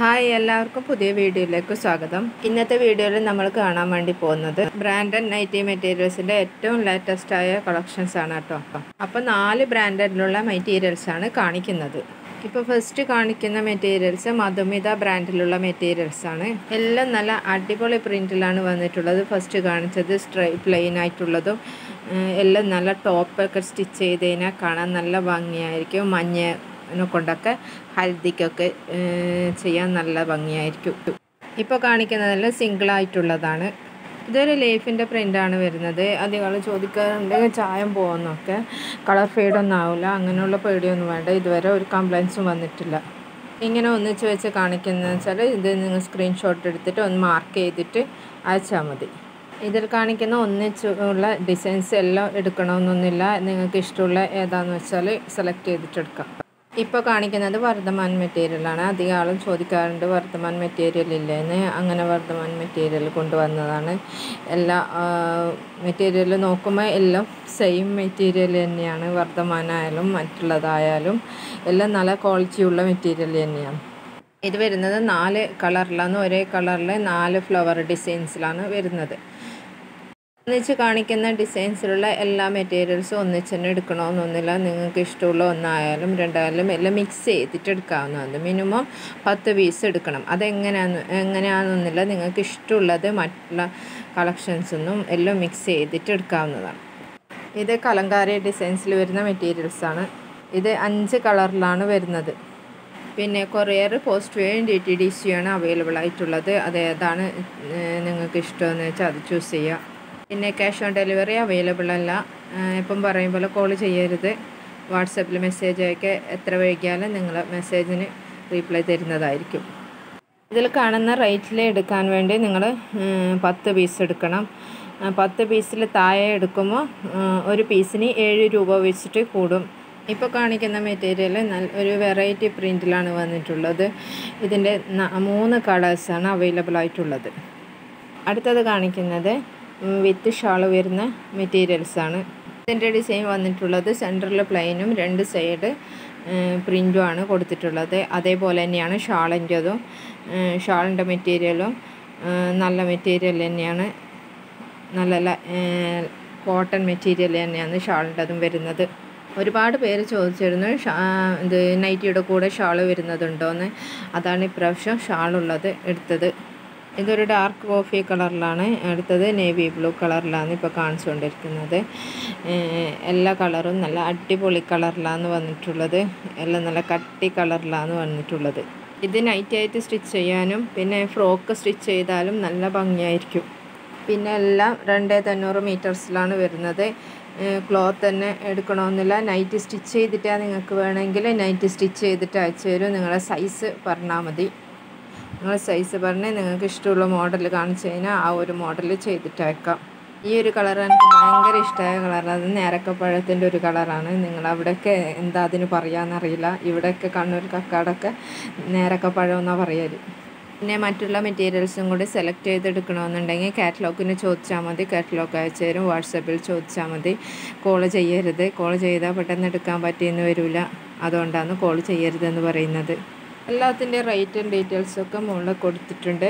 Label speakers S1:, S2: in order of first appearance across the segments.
S1: Hi എല്ലാവർക്കും പുതിയ വീഡിയോയിലേക്ക് സ്വാഗതം. ഇന്നത്തെ വീഡിയോയിൽ നമ്മൾ കാണാൻ വേണ്ടി പോകുന്നത് ബ്രാൻഡഡ് നൈറ്റി മെറ്റീരിയൽസിൻ്റെ ഏറ്റവും ലേറ്റസ്റ്റ് ആയ കളക്ഷൻസ് ആണ് കേട്ടോ. അപ്പോൾ 4 ബ്രാൻഡഡിലുള്ള മെറ്റീരിയൽസ് ആണ് കാണിക്കുന്നത്. ഇപ്പോൾ ഫസ്റ്റ് കാണിക്കുന്ന മെറ്റീരിയൽസ് മധുമിത ബ്രാൻഡിലുള്ള മെറ്റീരിയൽസ് ആണ്. എല്ലാം നല്ല അടിപൊളി പ്രിൻറ്റിലാണ് വന്നിട്ടുള്ളത്. ഫസ്റ്റ് കാണിച്ചത് പ്ലെയിൻ ആയിട്ടുള്ളതും എല്ലാം നല്ല ടോപ്പൊക്കെ സ്റ്റിച്ച് ചെയ്ത് കഴിഞ്ഞാൽ കാണാൻ നല്ല ഭംഗിയായിരിക്കും. മഞ്ഞ കൊണ്ടൊക്കെ ഹൽദിക്കൊക്കെ ചെയ്യാൻ നല്ല ഭംഗിയായിരിക്കും. ഇപ്പോൾ കാണിക്കുന്നതെല്ലാം സിംഗിളായിട്ടുള്ളതാണ്. ഇതൊരു ലീഫിൻ്റെ പ്രിൻ്റാണ് വരുന്നത്. അധികം ചോദിക്കാറുണ്ട് ചായം പോകുന്നൊക്കെ, കളർ ഫെയ്ഡൊന്നും ആവില്ല, അങ്ങനെയുള്ള പേടിയൊന്നും വേണ്ട. ഇതുവരെ ഒരു കംപ്ലയിൻസും വന്നിട്ടില്ല. ഇങ്ങനെ ഒന്നിച്ച് വെച്ച് കാണിക്കുന്നതെന്ന് വെച്ചാൽ ഇത് നിങ്ങൾ സ്ക്രീൻഷോട്ട് എടുത്തിട്ട് ഒന്ന് മാർക്ക് ചെയ്തിട്ട് അയച്ചാൽ മതി. ഇതിൽ കാണിക്കുന്ന ഒന്നിച്ചുള്ള ഡിസൈൻസ് എല്ലാം എടുക്കണമെന്നൊന്നുമില്ല. നിങ്ങൾക്ക് ഇഷ്ടമുള്ള ഏതാണെന്ന് വെച്ചാൽ സെലക്ട് ചെയ്തിട്ടെടുക്കാം. ഇപ്പോൾ കാണിക്കുന്നത് വർദ്ധമാൻ മെറ്റീരിയലാണ്. അധികം ആളും ചോദിക്കാറുണ്ട് വർദ്ധമാൻ മെറ്റീരിയൽ ഇല്ലേന്ന്. അങ്ങനെ വർദ്ധമാൻ മെറ്റീരിയൽ കൊണ്ടുവന്നതാണ്. എല്ലാ മെറ്റീരിയൽ നോക്കുമ്പോൾ എല്ലാം സെയിം മെറ്റീരിയൽ തന്നെയാണ്. വർദ്ധമാനായാലും മറ്റുള്ളതായാലും എല്ലാം നല്ല ക്വാളിറ്റിയുള്ള മെറ്റീരിയൽ തന്നെയാണ്. ഇത് വരുന്നത് 4 കളറിലാണ്. ഒരേ കളറിൽ 4 ഫ്ലവർ ഡിസൈൻസിലാണ് വരുന്നത്. ഒന്നിച്ച് കാണിക്കുന്ന ഡിസൈൻസിലുള്ള എല്ലാ മെറ്റീരിയൽസും ഒന്നിച്ച് തന്നെ എടുക്കണമെന്നൊന്നുമില്ല. നിങ്ങൾക്ക് ഇഷ്ടമുള്ള ഒന്നായാലും രണ്ടായാലും എല്ലാം മിക്സ് ചെയ്തിട്ട് എടുക്കാവുന്നതാണ്. മിനിമം 10 പീസ് എടുക്കണം. എങ്ങനെയാണെന്നൊന്നുമില്ല. നിങ്ങൾക്ക് ഇഷ്ടമുള്ളത് മറ്റുള്ള കളക്ഷൻസൊന്നും എല്ലാം മിക്സ് ചെയ്തിട്ട് എടുക്കാവുന്നതാണ്. ഇത് കലങ്കാരി ഡിസൈൻസിൽ വരുന്ന മെറ്റീരിയൽസാണ്. ഇത് 5 കളറിലാണ് വരുന്നത്. പിന്നെ കൊറിയർ, പോസ്റ്റ് വേ, DTDC ആണ് അവൈലബിൾ ആയിട്ടുള്ളത്. അതേതാണ് നിങ്ങൾക്ക് ഇഷ്ടമെന്ന് വെച്ചാൽ അത് ചൂസ് ചെയ്യുക. പിന്നെ ക്യാഷ് ഓൺ ഡെലിവറി അവൈലബിൾ അല്ല. ഇപ്പം പറയുമ്പോൾ കോൾ ചെയ്യരുത്. വാട്സപ്പിൽ മെസ്സേജ് അയക്കുക. എത്ര വൈകിയാലും നിങ്ങൾ മെസ്സേജിന് റീപ്ലൈ തരുന്നതായിരിക്കും. ഇതിൽ കാണുന്ന റേറ്റിൽ എടുക്കാൻ വേണ്ടി നിങ്ങൾ 10 പീസ് എടുക്കണം. 10 പീസിൽ താഴെ എടുക്കുമ്പോൾ ഒരു പീസിന് 7 രൂപ വെച്ചിട്ട് കൂടും. ഇപ്പോൾ കാണിക്കുന്ന മെറ്റീരിയൽ ഒരു വെറൈറ്റി പ്രിൻറ്റിലാണ് വന്നിട്ടുള്ളത്. ഇതിൻ്റെ 3 കളേഴ്സാണ് അവൈലബിൾ ആയിട്ടുള്ളത്. അടുത്തത് കാണിക്കുന്നത് വിത്ത് ഷാള് വരുന്ന മെറ്റീരിയൽസാണ്. ഇതിൻ്റെ ഡിസൈൻ വന്നിട്ടുള്ളത് സെൻറ്ററിൽ പ്ലെയിനും 2 സൈഡ് പ്രിൻറ്റുമാണ് കൊടുത്തിട്ടുള്ളത്. അതേപോലെ തന്നെയാണ് ഷാളിൻ്റെതും. ഷാളിൻ്റെ മെറ്റീരിയലും നല്ല മെറ്റീരിയൽ തന്നെയാണ്. നല്ല കോട്ടൺ മെറ്റീരിയൽ തന്നെയാണ് ഷാളിൻ്റെതും വരുന്നത്. ഒരുപാട് പേര് ചോദിച്ചിരുന്നു ഇത് നൈറ്റിയുടെ കൂടെ ഷാൾ വരുന്നതുണ്ടോയെന്ന്. അതാണ് ഇപ്രാവശ്യം ഷാളുള്ളത് എടുത്തത്. ഇതൊരു ഡാർക്ക് കോഫി കളറിലാണ്. അടുത്തത് നേവി ബ്ലൂ കളറിലാണ് ഇപ്പോൾ കാണിച്ചുകൊണ്ടിരിക്കുന്നത്. എല്ലാ കളറും നല്ല അടിപൊളി കളറിലാണ് വന്നിട്ടുള്ളത്. എല്ലാം നല്ല കട്ടി കളറിലാണ് വന്നിട്ടുള്ളത്. ഇത് നൈറ്റായിട്ട് സ്റ്റിച്ച് ചെയ്യാനും പിന്നെ ഫ്രോക്ക് സ്റ്റിച്ച് ചെയ്താലും നല്ല ഭംഗിയായിരിക്കും. പിന്നെ എല്ലാം 200 മീറ്റേഴ്സിലാണ് വരുന്നത്. ക്ലോത്ത് തന്നെ എടുക്കണമെന്നില്ല. നൈറ്റ് സ്റ്റിച്ച് ചെയ്തിട്ടാണ് നിങ്ങൾക്ക് വേണമെങ്കിൽ നൈറ്റ് സ്റ്റിച്ച് ചെയ്തിട്ട് അയച്ചു തരും. നിങ്ങളുടെ സൈസ് പറഞ്ഞാൽ മതി. നിങ്ങൾ സൈസ് പറഞ്ഞ് നിങ്ങൾക്ക് ഇഷ്ടമുള്ള മോഡൽ കാണിച്ചു കഴിഞ്ഞാൽ ആ ഒരു മോഡൽ ചെയ്തിട്ട് അയക്കാം. ഈ ഒരു കളർ എനിക്ക് ഭയങ്കര ഇഷ്ടമായ കളറാണ്. അത് നേരക്കപ്പഴത്തിൻ്റെ ഒരു കളറാണ്. നിങ്ങളവിടെയൊക്കെ എന്താ അതിന് പറയാമെന്നറിയില്ല. ഇവിടെയൊക്കെ കണ്ണൂർ കക്കാടൊക്കെ നേരക്കപ്പഴം എന്നാണ് പറയല്. പിന്നെ മറ്റുള്ള മെറ്റീരിയൽസും കൂടി സെലക്ട് ചെയ്തെടുക്കണമെന്നുണ്ടെങ്കിൽ കാറ്റലോഗിന് ചോദിച്ചാൽ മതി. കാറ്റലോഗ് അയച്ചു തരും. വാട്സപ്പിൽ ചോദിച്ചാൽ മതി. കോൾ ചെയ്യരുത്. കോൾ ചെയ്താൽ പെട്ടെന്ന് എടുക്കാൻ പറ്റിയെന്ന് വരില്ല. അതുകൊണ്ടാണ് കോൾ ചെയ്യരുതെന്ന് പറയുന്നത്. എല്ലാത്തിൻ്റെ റേറ്റും ഡീറ്റെയിൽസൊക്കെ മുകളിൽ കൊടുത്തിട്ടുണ്ട്.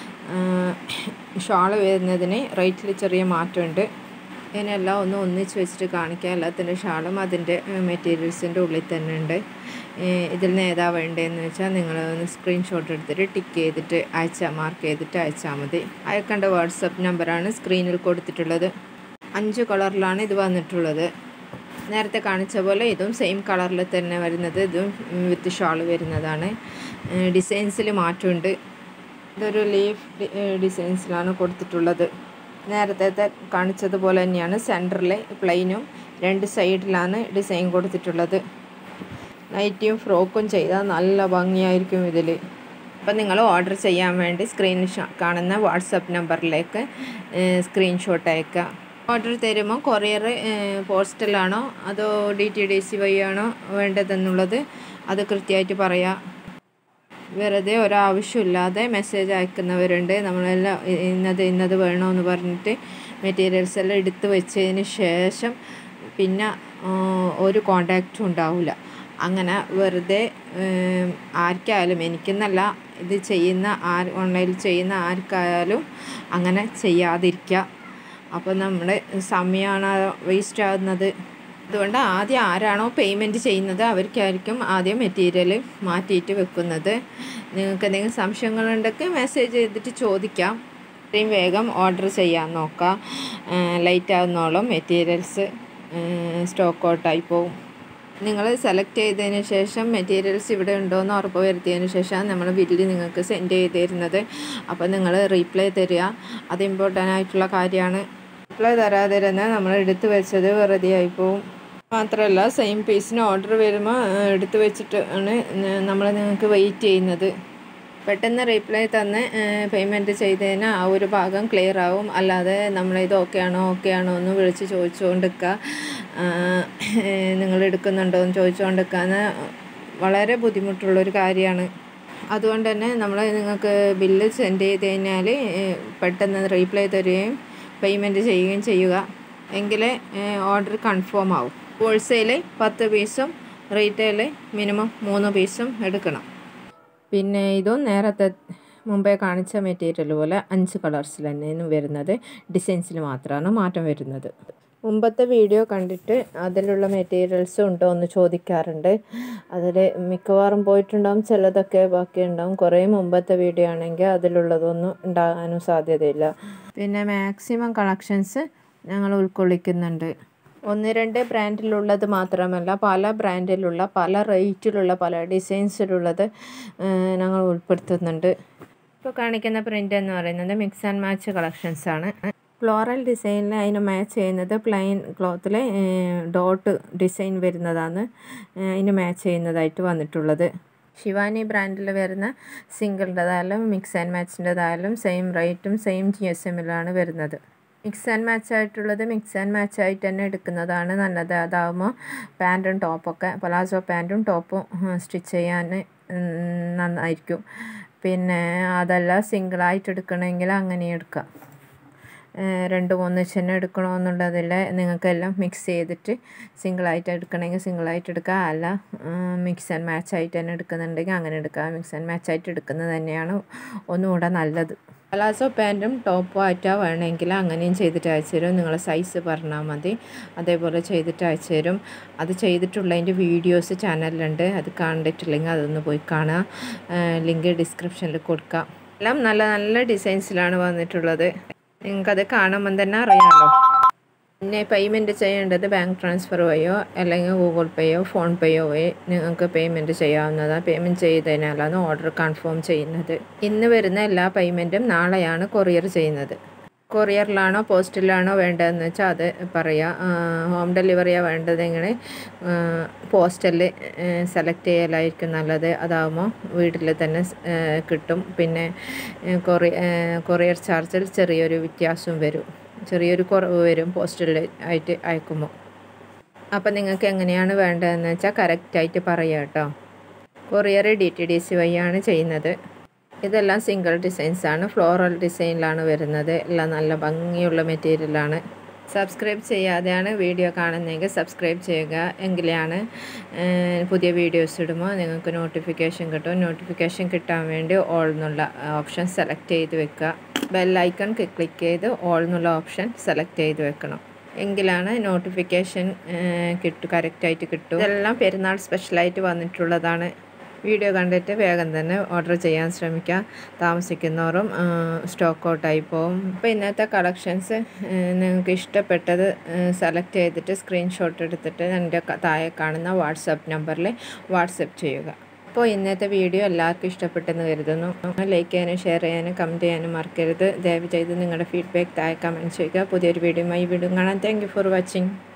S1: ഷാൾ വരുന്നതിന് റേറ്റിൽ ചെറിയ മാറ്റമുണ്ട്. ഇതിനെല്ലാം ഒന്നിച്ച് വെച്ചിട്ട് കാണിക്കുക. എല്ലാത്തിൻ്റെ ഷാളും അതിൻ്റെ മെറ്റീരിയൽസിൻ്റെ ഉള്ളിൽ തന്നെ ഉണ്ട്. ഇതിൽ നിന്ന് ഏതാ വേണ്ടതെന്ന് വെച്ചാൽ നിങ്ങൾ ഒന്ന് സ്ക്രീൻഷോട്ട് എടുത്തിട്ട് ടിക്ക് ചെയ്തിട്ട് മാർക്ക് ചെയ്തിട്ട് അയച്ചാൽ മതി. അയക്കേണ്ട വാട്സപ്പ് നമ്പറാണ് സ്ക്രീനിൽ കൊടുത്തിട്ടുള്ളത്. 5 കളറിലാണ് ഇത് വന്നിട്ടുള്ളത്. നേരത്തെ കാണിച്ച പോലെ ഇതും സെയിം കളറിൽ തന്നെ വരുന്നത്. ഇതും വിത്ത് ഷാൾ വരുന്നതാണ്. ഡിസൈൻസിൽ മാറ്റമുണ്ട്. ഇതൊരു ലീഫ് ഡിസൈൻസിലാണ് കൊടുത്തിട്ടുള്ളത്. നേരത്തെ കാണിച്ചതുപോലെ തന്നെയാണ്. സെൻറ്ററിൽ പ്ലെയിനും 2 സൈഡിലാണ് ഡിസൈൻ കൊടുത്തിട്ടുള്ളത്. നൈറ്റിയും ഫ്രോക്കും ചെയ്താൽ നല്ല ഭംഗിയായിരിക്കും ഇതിൽ. അപ്പം നിങ്ങൾ ഓർഡർ ചെയ്യാൻ വേണ്ടി സ്ക്രീനിൽ കാണുന്ന വാട്സപ്പ് നമ്പറിലേക്ക് സ്ക്രീൻഷോട്ട് അയക്കുക. ഓർഡർ തരുമ്പോൾ കൊറിയർ പോസ്റ്റലാണോ അതോ DTDC വഴിയാണോ വേണ്ടതെന്നുള്ളത് അത് കൃത്യമായിട്ട് പറയാം. വെറുതെ ഒരാവശ്യമില്ലാതെ മെസ്സേജ് അയക്കുന്നവരുണ്ട്. നമ്മളെല്ലാം ഇന്നത് വേണമെന്ന് പറഞ്ഞിട്ട് മെറ്റീരിയൽസ് എല്ലാം എടുത്ത് വെച്ചതിന് ശേഷം പിന്നെ ഒരു കോണ്ടാക്റ്റും ഉണ്ടാവില്ല. അങ്ങനെ വെറുതെ ആർക്കായാലും എനിക്കെന്നല്ല, ഇത് ചെയ്യുന്ന ഓൺലൈനിൽ ചെയ്യുന്ന ആർക്കായാലും അങ്ങനെ ചെയ്യാതിരിക്കുക. അപ്പോൾ നമ്മുടെ സമയമാണ് വേസ്റ്റ് ആകുന്നത്. അതുകൊണ്ട് ആദ്യം ആരാണോ പേയ്മെൻറ്റ് ചെയ്യുന്നത് അവർക്കായിരിക്കും ആദ്യം മെറ്റീരിയൽ മാറ്റിയിട്ട് വെക്കുന്നത്. നിങ്ങൾക്ക് എന്തെങ്കിലും സംശയങ്ങളുണ്ടെങ്കിൽ മെസ്സേജ് ചെയ്തിട്ട് ചോദിക്കാം. ഇത്രയും വേഗം ഓർഡർ ചെയ്യാൻ നോക്കാം. ലൈറ്റ് ആകുന്നോളം മെറ്റീരിയൽസ് സ്റ്റോക്ക് ഔട്ടായി പോവും. നിങ്ങൾ സെലക്ട് ചെയ്തതിന് ശേഷം മെറ്റീരിയൽസ് ഇവിടെ ഉണ്ടോയെന്ന് ഉറപ്പ് വരുത്തിയതിന് ശേഷം നമ്മൾ ബില്ല് നിങ്ങൾക്ക് സെൻഡ് ചെയ്ത് തരുന്നത്. അപ്പോൾ നിങ്ങൾ റീപ്ലൈ തരിക, അത് ഇമ്പോർട്ടൻ്റ് ആയിട്ടുള്ള കാര്യമാണ്. റീപ്ലൈ തരാതിരുന്നാൽ നമ്മൾ എടുത്തു വെച്ചത് വെറുതെ ആയിപ്പോവും. മാത്രമല്ല സെയിം പീസിന് ഓർഡർ വരുമ്പോൾ എടുത്തു വെച്ചിട്ടാണ് നമ്മൾ നിങ്ങൾക്ക് വെയിറ്റ് ചെയ്യുന്നത്. പെട്ടെന്ന് റീപ്ലൈ തന്ന് പേയ്മെൻറ്റ് ചെയ്തതിന് ആ ഒരു ഭാഗം ക്ലിയർ ആവും. അല്ലാതെ നമ്മളിത് ഓക്കെ ആണോ എന്ന് വിളിച്ച് ചോദിച്ചുകൊണ്ടിരിക്കുക, നിങ്ങൾ എടുക്കുന്നുണ്ടോ എന്ന് ചോദിച്ചുകൊണ്ടിരിക്കുക വളരെ ബുദ്ധിമുട്ടുള്ളൊരു കാര്യമാണ്. അതുകൊണ്ട് തന്നെ നമ്മൾ നിങ്ങൾക്ക് ബില്ല് സെൻഡ് ചെയ്ത് കഴിഞ്ഞാൽ പെട്ടെന്ന് റീപ്ലൈ തരികയും പേയ്മെൻറ്റ് ചെയ്യുകയും ചെയ്യുക. എങ്കിലേ ഓർഡർ കൺഫേം ആവും. ഹോൾസെയിൽ 10 പീസും റീറ്റെയിൽ മിനിമം 3 പീസും എടുക്കണം. പിന്നെ ഇതും നേരത്തെ മുമ്പേ കാണിച്ച മെറ്റീരിയൽ പോലെ 5 കളേഴ്സിൽ തന്നെയാണ് വരുന്നത്. ഡിസൈൻസിൽ മാത്രമാണ് മാറ്റം വരുന്നത്. മുമ്പത്തെ വീഡിയോ കണ്ടിട്ട് അതിലുള്ള മെറ്റീരിയൽസ് ഉണ്ടോ എന്ന് ചോദിക്കാറുണ്ട്. അതിൽ മിക്കവാറും പോയിട്ടുണ്ടാവും, ചിലതൊക്കെ ബാക്കിയുണ്ടാവും. കുറേ മുമ്പത്തെ വീഡിയോ ആണെങ്കിൽ അതിലുള്ളതൊന്നും ഉണ്ടാകാനും സാധ്യതയില്ല. പിന്നെ മാക്സിമം കളക്ഷൻസ് ഞങ്ങൾ ഉൾക്കൊള്ളിക്കുന്നുണ്ട്. 1-2 ബ്രാൻഡിലുള്ളത് മാത്രമല്ല, പല ബ്രാൻഡിലുള്ള, പല റേറ്റിലുള്ള, പല ഡിസൈൻസിലുള്ളത് ഞങ്ങൾ ഉൾപ്പെടുത്തുന്നുണ്ട്. ഇപ്പോൾ കാണിക്കുന്ന പ്രിൻ്റ് എന്ന് പറയുന്നത് മിക്സ് ആൻഡ് മാച്ച് കളക്ഷൻസാണ്. ഫ്ലോറൽ ഡിസൈനിൽ അതിന് മാച്ച് ചെയ്യുന്നത് പ്ലെയിൻ ക്ലോത്തിൽ ഡോട്ട് ഡിസൈൻ വരുന്നതാണ് അതിന് മാച്ച് ചെയ്യുന്നതായിട്ട് വന്നിട്ടുള്ളത്. ശിവാനി ബ്രാൻഡിൽ വരുന്ന സിംഗിളിൻ്റെതായാലും മിക്സ് ആൻഡ് മാച്ചിൻ്റെതായാലും സെയിം റേറ്റും സെയിം GSM-ലാണ് വരുന്നത്. മിക്സ് ആൻഡ് മാച്ച് ആയിട്ടുള്ളത് മിക്സ് ആൻഡ് മാച്ച് ആയിട്ട് തന്നെ എടുക്കുന്നതാണ് നല്ലത്. അതാകുമ്പോൾ പാൻറ്റും ടോപ്പൊക്കെ, പലാസോ പാൻറ്റും ടോപ്പും സ്റ്റിച്ച് ചെയ്യാൻ നന്നായിരിക്കും. പിന്നെ അതല്ല സിംഗിളായിട്ട് എടുക്കണമെങ്കിൽ അങ്ങനെ എടുക്കാം. 2-3 തന്നെ എടുക്കണമെന്നുള്ളതില്ല. നിങ്ങൾക്കെല്ലാം മിക്സ് ചെയ്തിട്ട് സിംഗിളായിട്ട് എടുക്കണമെങ്കിൽ സിംഗിളായിട്ട് എടുക്കുക. അല്ല മിക്സ് ആൻഡ് മാച്ച് ആയിട്ട് തന്നെ എടുക്കുന്നുണ്ടെങ്കിൽ അങ്ങനെ എടുക്കുക. മിക്സ് ആൻഡ് മാച്ച് ആയിട്ട് എടുക്കുന്നത് തന്നെയാണ് ഒന്നുകൂടെ നല്ലത്. പലാസോ പാൻറ്റും ടോപ്പും ആയിട്ടാണ് വേണമെങ്കിൽ അങ്ങനെയും ചെയ്തിട്ട് അയച്ചു തരും. നിങ്ങളെ സൈസ് പറഞ്ഞാൽ മതി, അതേപോലെ ചെയ്തിട്ട് അയച്ചു തരും. അത് ചെയ്തിട്ടുള്ളതിൻ്റെ വീഡിയോസ് ചാനലിലുണ്ട്. അത് കണ്ടിട്ടില്ലെങ്കിൽ അതൊന്ന് പോയി കാണുക. ലിങ്ക് ഡിസ്ക്രിപ്ഷനിൽ കൊടുക്കാം. എല്ലാം നല്ല നല്ല ഡിസൈൻസിലാണ് വന്നിട്ടുള്ളത്. നിങ്ങൾക്കത് കാണുമ്പം തന്നെ അറിയാമല്ലോ. പിന്നെ പേയ്മെൻറ്റ് ചെയ്യേണ്ടത് ബാങ്ക് ട്രാൻസ്ഫർ വഴിയോ അല്ലെങ്കിൽ ഗൂഗിൾ പേയോ ഫോൺ പേയോ വഴി നിങ്ങൾക്ക് പേയ്മെൻറ്റ് ചെയ്യാവുന്നതാണ്. പേയ്മെൻറ്റ് ചെയ്തതിനാലാണ് ഓർഡർ കൺഫേം ചെയ്യുന്നത്. ഇന്ന് വരുന്ന എല്ലാ പേയ്മെൻറ്റും നാളെയാണ് കൊറിയർ ചെയ്യുന്നത്. കൊറിയറിലാണോ പോസ്റ്റിലാണോ വേണ്ടതെന്ന് വെച്ചാൽ അത് പറയുക. ഹോം ഡെലിവറിയാണ് വേണ്ടതെങ്കിൽ പോസ്റ്റലിൽ സെലക്ട് ചെയ്യലായിരിക്കും നല്ലത്. അതാകുമ്പോൾ വീട്ടിൽ തന്നെ കിട്ടും. പിന്നെ കൊറിയർ ചാർജിൽ ചെറിയൊരു വ്യത്യാസവും വരും, ചെറിയൊരു കുറവ് വരും പോസ്റ്റൽ ആയിട്ട് അയക്കുമ്പോൾ. അപ്പം നിങ്ങൾക്ക് എങ്ങനെയാണ് വേണ്ടതെന്ന് വെച്ചാൽ കറക്റ്റായിട്ട് പറയുക കേട്ടോ. കൊറിയർ DTDC വഴിയാണ് ചെയ്യുന്നത്. ഇതെല്ലാം സിംഗിൾ ഡിസൈൻസാണ്, ഫ്ലോറൽ ഡിസൈനിലാണ് വരുന്നത്. എല്ലാം നല്ല ഭംഗിയുള്ള മെറ്റീരിയലാണ്. സബ്സ്ക്രൈബ് ചെയ്യാതെയാണ് വീഡിയോ കാണുന്നതെങ്കിൽ സബ്സ്ക്രൈബ് ചെയ്യുക. എങ്കിലാണ് പുതിയ വീഡിയോസ് ഇടുമ്പോൾ നിങ്ങൾക്ക് നോട്ടിഫിക്കേഷൻ കിട്ടും. നോട്ടിഫിക്കേഷൻ കിട്ടാൻ വേണ്ടി ഓൾ എന്നുള്ള ഓപ്ഷൻ സെലക്ട് ചെയ്ത് വെക്കുക. ബെല്ലൈക്കൺ ക്ലിക്ക് ചെയ്ത് ഓൾ എന്നുള്ള ഓപ്ഷൻ സെലക്ട് ചെയ്ത് വെക്കണം. എങ്കിലാണ് നോട്ടിഫിക്കേഷൻ കറക്റ്റായിട്ട് കിട്ടും. ഇതെല്ലാം പെരുന്നാൾ സ്പെഷ്യലായിട്ട് വന്നിട്ടുള്ളതാണ്. വീഡിയോ കണ്ടിട്ട് വേഗം തന്നെ ഓർഡർ ചെയ്യാൻ ശ്രമിക്കുക. താമസിക്കുന്നവരും സ്റ്റോക്ക് ഔട്ടായി പോകും. അപ്പോൾ ഇന്നത്തെ കളക്ഷൻസ് നിങ്ങൾക്ക് ഇഷ്ടപ്പെട്ടത് സെലക്ട് ചെയ്തിട്ട് സ്ക്രീൻഷോട്ട് എടുത്തിട്ട് എൻ്റെ താഴെ കാണുന്ന വാട്സപ്പ് നമ്പറിൽ വാട്സപ്പ് ചെയ്യുക. അപ്പോൾ ഇന്നത്തെ വീഡിയോ എല്ലാവർക്കും ഇഷ്ടപ്പെട്ടെന്ന് കരുതുന്നു. ലൈക്ക് ചെയ്യാനും ഷെയർ ചെയ്യാനും കമൻറ്റ് ചെയ്യാനും മറക്കരുത്. ദയവ് ചെയ്ത് നിങ്ങളുടെ ഫീഡ്ബാക്ക് താഴെ കമൻറ്റ് ചെയ്യുക. പുതിയൊരു വീഡിയോയുമായി വീണ്ടും കാണാം. Thank you for watching.